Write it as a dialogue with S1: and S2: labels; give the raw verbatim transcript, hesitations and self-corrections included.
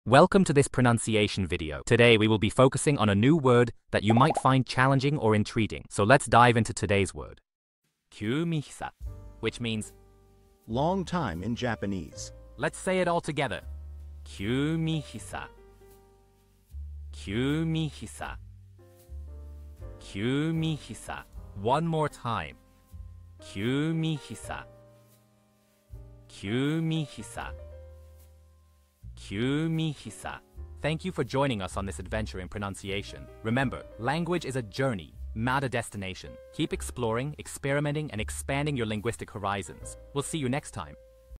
S1: Welcome to this pronunciation video. Today we will be focusing on a new word that you might find challenging or intriguing. So let's dive into today's word. kyuuikyuu, which means
S2: long time in Japanese.
S1: Let's say it all together. kyuuikyuu. kyuuikyuu. kyuuikyuu. One more time. kyuuikyuu. kyuuikyuu. kyuuikyuu. Thank you for joining us on this adventure in pronunciation. Remember, language is a journey, not a destination. Keep exploring, experimenting, and expanding your linguistic horizons. We'll see you next time.